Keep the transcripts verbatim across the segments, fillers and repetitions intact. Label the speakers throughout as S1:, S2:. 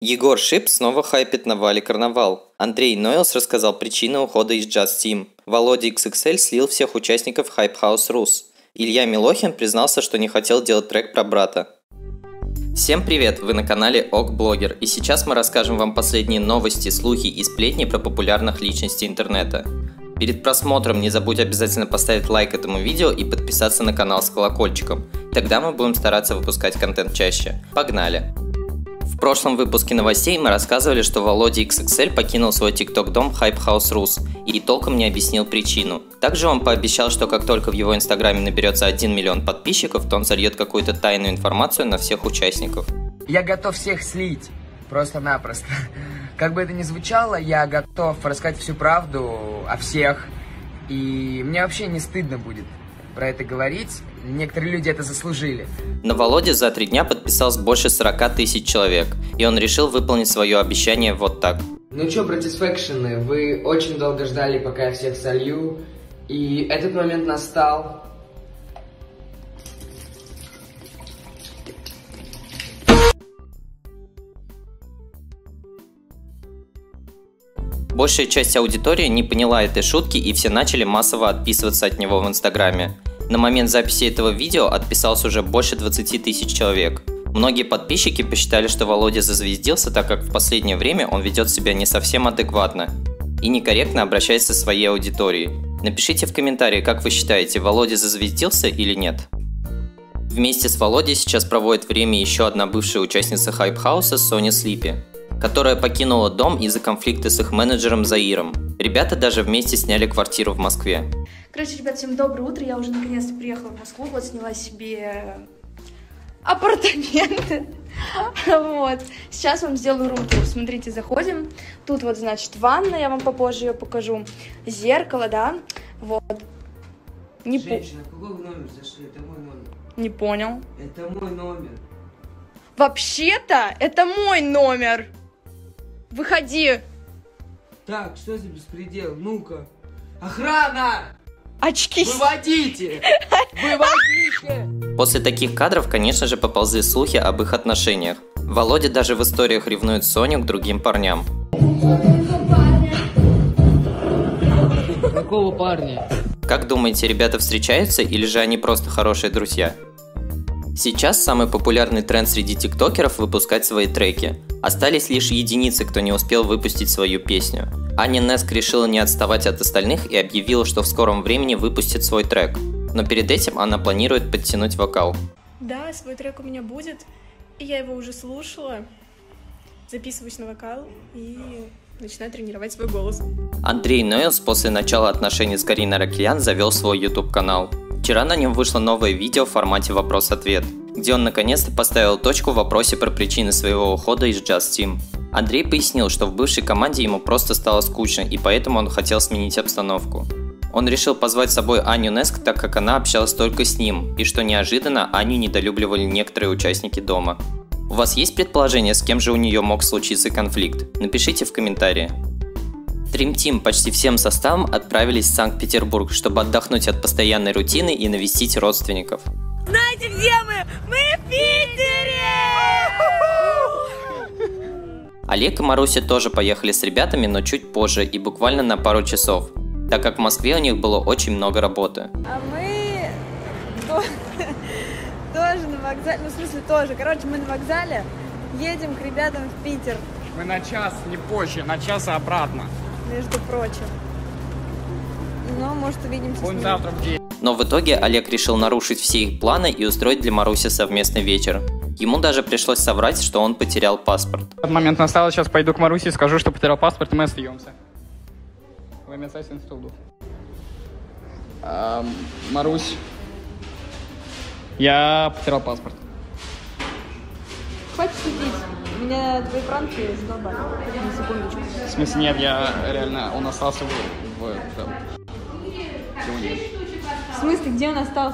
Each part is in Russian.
S1: Егор Шип снова хайпит на Вали Карнавал. Андрей Нойлс рассказал причины ухода из Just Team. Володя икс икс эль слил всех участников Hype House Rules. Илья Милохин признался, что не хотел делать трек про брата. Всем привет, вы на канале Ок Блогер, и сейчас мы расскажем вам последние новости, слухи и сплетни про популярных личностей интернета. Перед просмотром не забудь обязательно поставить лайк этому видео и подписаться на канал с колокольчиком. Тогда мы будем стараться выпускать контент чаще. Погнали! В прошлом выпуске новостей мы рассказывали, что Володя икс икс эль покинул свой тикток-дом Hype House Rules и толком не объяснил причину. Также он пообещал, что как только в его инстаграме наберется один миллион подписчиков, то он зальет какую-то тайную информацию на всех участников.
S2: Я готов всех слить, просто-напросто. Как бы это ни звучало, я готов рассказать всю правду о всех. И мне вообще не стыдно будет про это говорить. Некоторые люди это заслужили.
S1: На Володе за три дня подписалось больше сорока тысяч человек, и он решил выполнить свое обещание вот так.
S2: Ну чё, братисфэкшены, вы очень долго ждали, пока я всех солью, и этот момент настал.
S1: Большая часть аудитории не поняла этой шутки, и все начали массово отписываться от него в инстаграме. На момент записи этого видео отписалось уже больше двадцати тысяч человек. Многие подписчики посчитали, что Володя зазвездился, так как в последнее время он ведет себя не совсем адекватно и некорректно обращается к своей аудитории. Напишите в комментарии, как вы считаете, Володя зазвездился или нет. Вместе с Володей сейчас проводит время еще одна бывшая участница Hype House Соня Слипи, которая покинула дом из-за конфликта с их менеджером Заиром. Ребята даже вместе сняли квартиру в Москве.
S3: Короче, ребят, всем доброе утро. Я уже наконец-то приехала в Москву. Вот сняла себе апартаменты. Вот. Сейчас вам сделаю рум-тур. Смотрите, заходим. Тут вот, значит, ванна. Я вам попозже ее покажу. Зеркало, да. Вот. Не
S2: Женщина, по... какой вы номер зашли? Это мой номер.
S3: Не понял.
S2: Это мой номер.
S3: Вообще-то, это мой номер. Выходи.
S2: Так, что за беспредел? Ну-ка. Охрана!
S3: Очки.
S2: Выводите! Выводите!
S1: После таких кадров, конечно же, поползли слухи об их отношениях. Володя даже в историях ревнует Соню к другим парням.
S2: Какого парня?
S1: Как думаете, ребята встречаются или же они просто хорошие друзья? Сейчас самый популярный тренд среди тиктокеров – выпускать свои треки. Остались лишь единицы, кто не успел выпустить свою песню. Аня Неск решила не отставать от остальных и объявила, что в скором времени выпустит свой трек. Но перед этим она планирует подтянуть вокал.
S4: Да, свой трек у меня будет, и я его уже слушала. Записываюсь на вокал и начинаю тренировать свой голос.
S1: Андрей Нойлс после начала отношений с Кариной Аракелян завел свой YouTube-канал. Вчера на нем вышло новое видео в формате вопрос-ответ, где он наконец-то поставил точку в вопросе про причины своего ухода из Just Team. Андрей пояснил, что в бывшей команде ему просто стало скучно, и поэтому он хотел сменить обстановку. Он решил позвать с собой Аню Неск, так как она общалась только с ним, и что неожиданно Аню недолюбливали некоторые участники дома. У вас есть предположение, с кем же у нее мог случиться конфликт? Напишите в комментарии. Dream Team почти всем составом отправились в Санкт-Петербург, чтобы отдохнуть от постоянной рутины и навестить родственников.
S5: Знаете, где мы? Мы в Питере!
S1: Олег и Маруся тоже поехали с ребятами, но чуть позже и буквально на пару часов, так как в Москве у них было очень много работы.
S5: А мы тоже на вокзале, ну в смысле тоже, короче, мы на вокзале едем к ребятам в Питер.
S6: Мы на час, не позже, на час и обратно.
S5: Между прочим. Но, может, увидимся с
S6: Будем
S5: ним.
S6: завтра в день.
S1: Но в итоге Олег решил нарушить все их планы и устроить для Маруси совместный вечер. Ему даже пришлось соврать, что он потерял паспорт.
S6: Этот момент настал, сейчас пойду к Марусе и скажу, что потерял паспорт, и мы остаемся. Во имя Отца и Сына и Святого Духа. А, Марусь, я потерял паспорт.
S5: Хватит сидеть. Меня твои пранки задолбали. На секундочку.
S6: В смысле, нет, я реально, он остался в... в там. Его нет.
S5: В смысле, где он остался?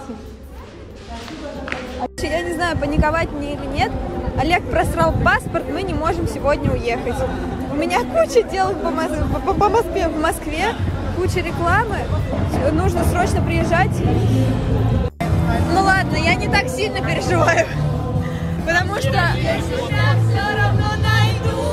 S5: Я не знаю, паниковать мне или нет. Олег просрал паспорт, мы не можем сегодня уехать. У меня куча дел по, по, по Москве. В Москве куча рекламы. Нужно срочно приезжать. Ну ладно, я не так сильно переживаю. Потому что... Я себя все равно найду.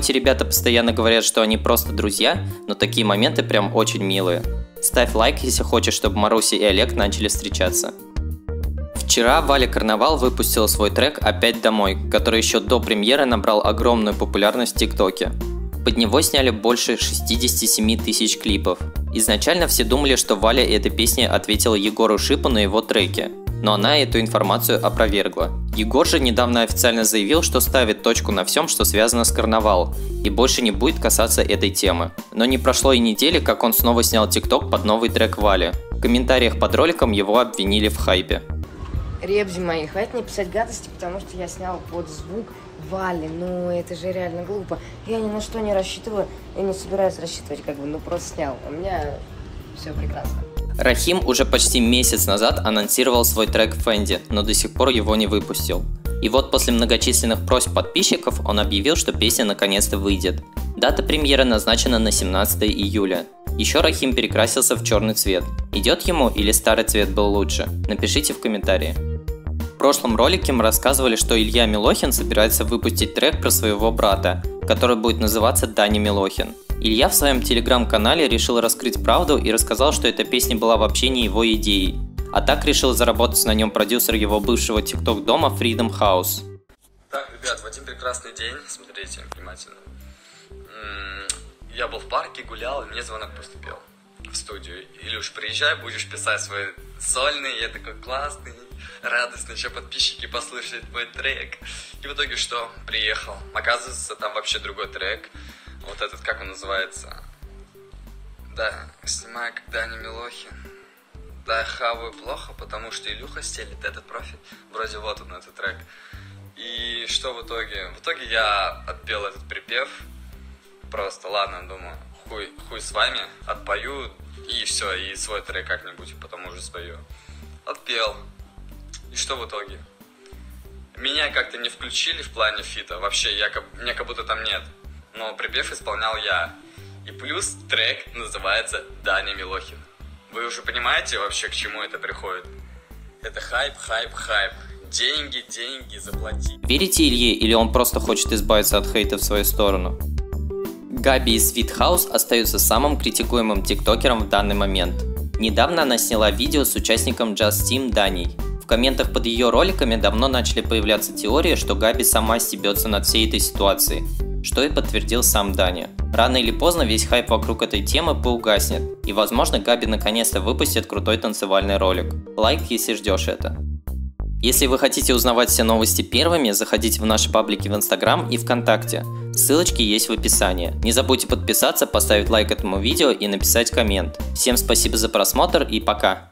S1: Хоть и ребята постоянно говорят, что они просто друзья, но такие моменты прям очень милые. Ставь лайк, если хочешь, чтобы Маруся и Олег начали встречаться. Вчера Валя Карнавал выпустила свой трек «Опять домой», который еще до премьеры набрал огромную популярность в ТикТоке. Под него сняли больше шестьдесят семь тысяч клипов. Изначально все думали, что Валя этой песней ответила Егору Шипу на его треке, но она эту информацию опровергла. Егор же недавно официально заявил, что ставит точку на всем, что связано с карнавал, и больше не будет касаться этой темы. Но не прошло и недели, как он снова снял ТикТок под новый трек Вали. В комментариях под роликом его обвинили в хайпе.
S7: Ребзи мои, хватит мне писать гадости, потому что я снял под звук Вали, ну это же реально глупо. Я ни на что не рассчитываю и не собираюсь рассчитывать, как бы, ну просто снял. У меня все прекрасно.
S1: Рахим уже почти месяц назад анонсировал свой трек Фенди, но до сих пор его не выпустил. И вот после многочисленных просьб подписчиков он объявил, что песня наконец-то выйдет. Дата премьеры назначена на семнадцатое июля. Еще Рахим перекрасился в черный цвет. Идет ему или старый цвет был лучше? Напишите в комментарии. В прошлом ролике мы рассказывали, что Илья Милохин собирается выпустить трек про своего брата, который будет называться Даня Милохин. Илья в своем телеграм-канале решил раскрыть правду и рассказал, что эта песня была вообще не его идеей. А так решил заработать на нем продюсер его бывшего тикток-дома Freedom House.
S8: Так, ребят, в один прекрасный день, смотрите внимательно, я был в парке, гулял, и мне звонок поступил в студию. Илюш, приезжай, будешь писать свой сольный, я такой классный, радостный, что подписчики послушают мой трек. И в итоге что? Приехал. Оказывается, там вообще другой трек. Вот этот, как он называется? Да, снимаю как Даня Милохин. Да, хаваю плохо, потому что Илюха стелит этот профиль. Вроде вот он, этот трек. И что в итоге? В итоге я отпел этот припев. Просто, ладно, думаю, хуй, хуй с вами, отпою, и все, и свой трек как-нибудь потом уже спою. Отпел. И что в итоге? Меня как-то не включили в плане фита, вообще, я, меня как будто там нет. Но припев исполнял я. И плюс трек называется Даня Милохин. Вы уже понимаете вообще, к чему это приходит? Это хайп, хайп, хайп. Деньги, деньги, заплати.
S1: Верите Илье, или он просто хочет избавиться от хейта в свою сторону? Габи из Sweet House остается самым критикуемым тиктокером в данный момент. Недавно она сняла видео с участником Just Team Даней. В комментах под ее роликами давно начали появляться теории, что Габи сама стебется над всей этой ситуацией, что и подтвердил сам Даня. Рано или поздно весь хайп вокруг этой темы поугаснет, и возможно Габи наконец-то выпустит крутой танцевальный ролик. Лайк, если ждешь это. Если вы хотите узнавать все новости первыми, заходите в наши паблики в Инстаграм и ВКонтакте. Ссылочки есть в описании. Не забудьте подписаться, поставить лайк этому видео и написать коммент. Всем спасибо за просмотр и пока!